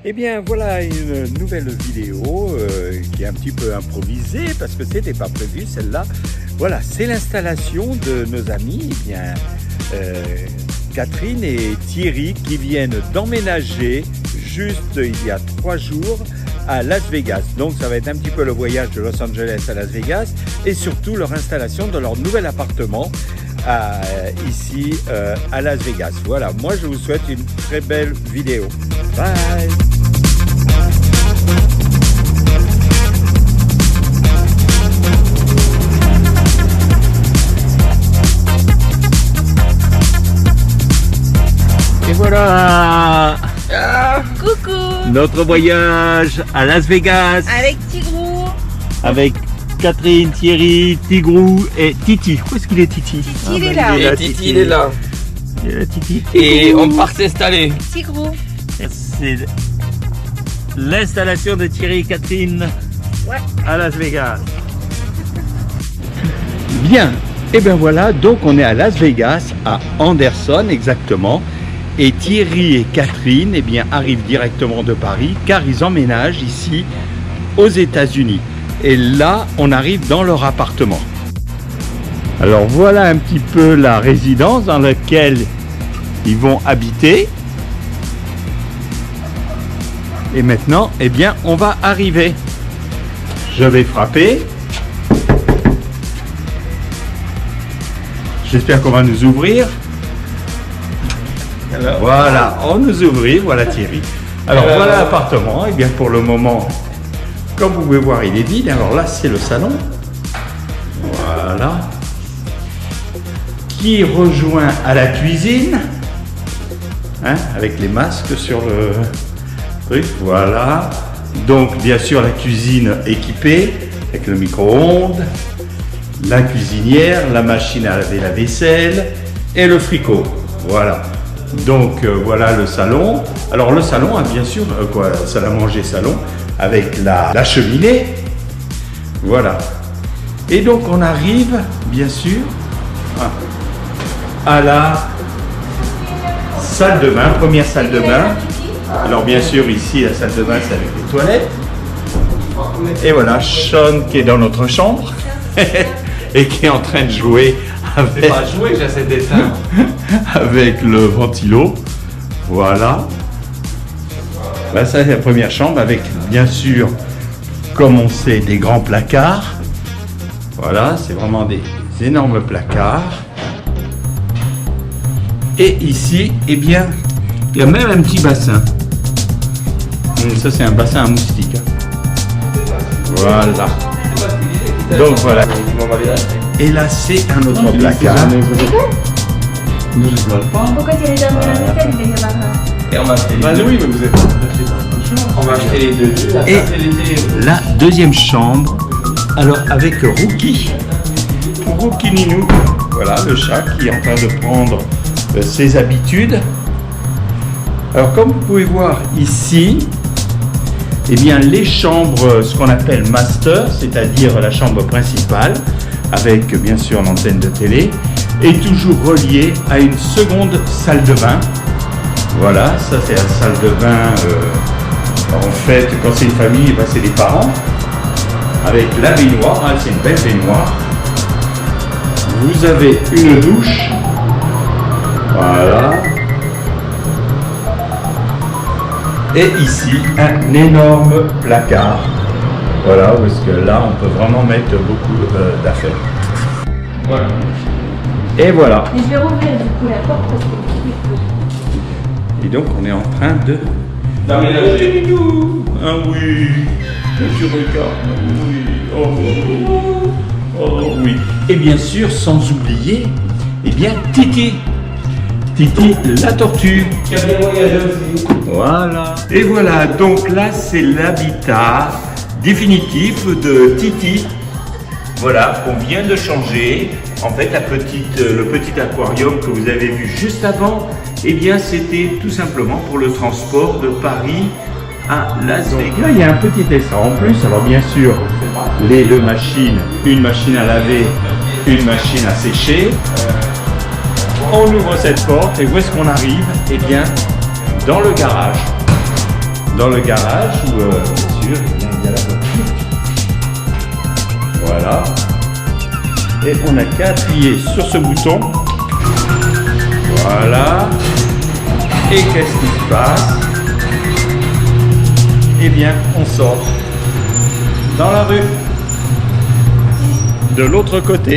Eh bien voilà une nouvelle vidéo qui est un petit peu improvisée parce que c'était pas prévu celle-là. Voilà, c'est l'installation de nos amis, eh bien, Catherine et Thierry qui viennent d'emménager juste il y a 3 jours à Las Vegas. Donc ça va être un petit peu le voyage de Los Angeles à Las Vegas et surtout leur installation de leur nouvel appartement ici à Las Vegas. Voilà, moi je vous souhaite une très belle vidéo. Bye. Et voilà, coucou, notre voyage à Las Vegas avec Tigrou, avec Catherine, Thierry, Tigrou et Titi. Où est-ce qu'il est Titi? Titi il est là. Et Titi il est là. Il est là, Titi. Et on part s'installer. Tigrou. C'est l'installation de Thierry et Catherine à Las Vegas. Bien, et bien voilà, donc on est à Las Vegas, à Anderson exactement. Et Thierry et Catherine eh bien, arrivent directement de Paris car ils emménagent ici aux États-Unis. Et là, on arrive dans leur appartement. Alors voilà un petit peu la résidence dans laquelle ils vont habiter. Et maintenant, eh bien, on va arriver. Je vais frapper. J'espère qu'on va nous ouvrir. Alors, voilà, on nous ouvre, voilà Thierry. Alors voilà l'appartement, et bien pour le moment, comme vous pouvez voir, il est vide. Alors là, c'est le salon. Voilà. Qui rejoint à la cuisine. Hein, avec les masques sur le truc, voilà. Donc bien sûr la cuisine équipée, avec le micro-ondes, la cuisinière, la machine à laver la vaisselle et le frigo. Voilà. Donc voilà le salon. Alors le salon a bien sûr salle à manger salon avec la cheminée. Voilà. Et donc on arrive bien sûr à la salle de bain, première salle de bain. Alors bien sûr ici la salle de bain c'est avec les toilettes. Et voilà Sean qui est dans notre chambre et qui est en train de jouer avec, Pas jouer, j'essaie d'éteindre. avec le ventilo. Voilà. Là, ça c'est la première chambre avec bien sûr, comme on sait, des grands placards. Voilà, c'est vraiment des énormes placards. Et ici, eh bien, il y a même un petit bassin. Ça c'est un bassin à moustiques. Voilà. Donc voilà. Et là c'est un autre placard. Pourquoi tu les as mis à l'hôtel? Et on va acheter les deux. Oui, mais vous êtes On va acheter les deux. Et la deuxième chambre, alors avec Rookie Ninou, voilà le chat qui est en train de prendre ses habitudes. Alors comme vous pouvez voir ici, eh bien les chambres, ce qu'on appelle master, c'est-à-dire la chambre principale, avec bien sûr l'antenne de télé, est toujours reliée à une seconde salle de bain. Voilà, ça c'est la salle de bain. En fait, quand c'est une famille, ben, c'est les parents. Avec la baignoire, hein, c'est une belle baignoire. Vous avez une douche. Voilà. Et ici, un énorme placard. Voilà, parce que là, on peut vraiment mettre beaucoup d'affaires. Voilà. Et voilà. Mais je vais rouvrir du coup la porte parce que Et donc, on est en train de... D'aménager. Ah oui, tu regardes, oui, oh oui, oh oui. Et bien sûr, sans oublier, eh bien, Titi, la tortue. Qui a bien voyagé aussi. Voilà. Et voilà, donc là, c'est l'habitat définitif de Titi. Voilà, qu'on vient de changer. En fait, le petit aquarium que vous avez vu juste avant, eh bien, c'était tout simplement pour le transport de Paris à Las Vegas. Là, il y a un petit essai en plus. Alors, bien sûr, les deux machines, une machine à laver, une machine à sécher. On ouvre cette porte et où est-ce qu'on arrive? Eh bien, dans le garage. dans le garage où, bien sûr, il y a la voiture. Voilà. Et on n'a qu'à appuyer sur ce bouton. Voilà. Et qu'est-ce qui se passe? Eh bien, on sort dans la rue, de l'autre côté.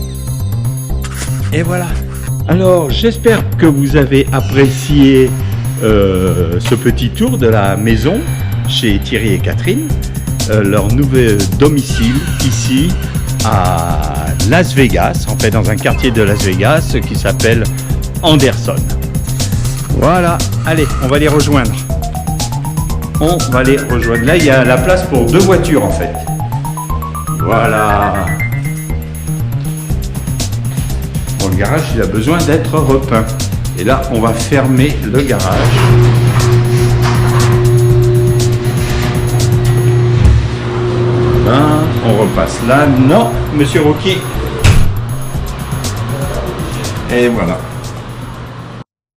Et voilà. Alors, j'espère que vous avez apprécié ce petit tour de la maison chez Thierry et Catherine, leur nouvel domicile ici à Las Vegas, en fait dans un quartier de Las Vegas qui s'appelle Anderson. Voilà, allez, on va les rejoindre. On va les rejoindre. Là, il y a la place pour 2 voitures en fait. Voilà. Bon, le garage, il a besoin d'être repeint. Et là, on va fermer le garage. On repasse là. Non, monsieur Rocky. Et voilà.